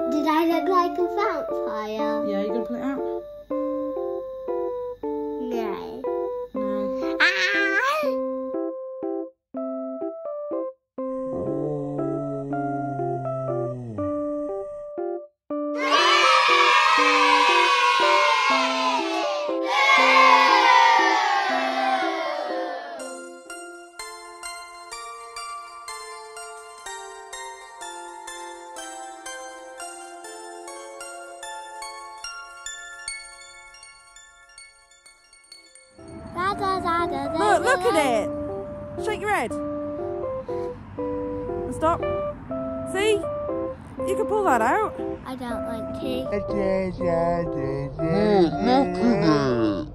Did I look like a vampire? Yeah, you gonna pull it out? No. No. Look at it! Shake your head. And stop. See? You can pull that out. I don't like to. Look at it.